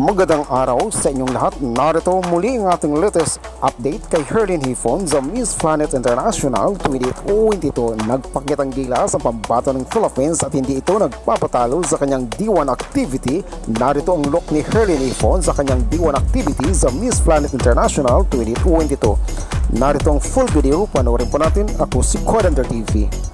Magandang araw sa inyong lahat. Narito muli ang ating latest update kay Herlene Hipon sa Miss Planet International 2022. Nagpakitang gilas ang pambato ng Philippines at hindi ito nagpapatalo sa kanyang D1 activity. Narito ang look ni Herlene Hipon sa kanyang D1 activity sa Miss Planet International 2022. Narito ang full video, panoorin po natin. Ako si Codender TV.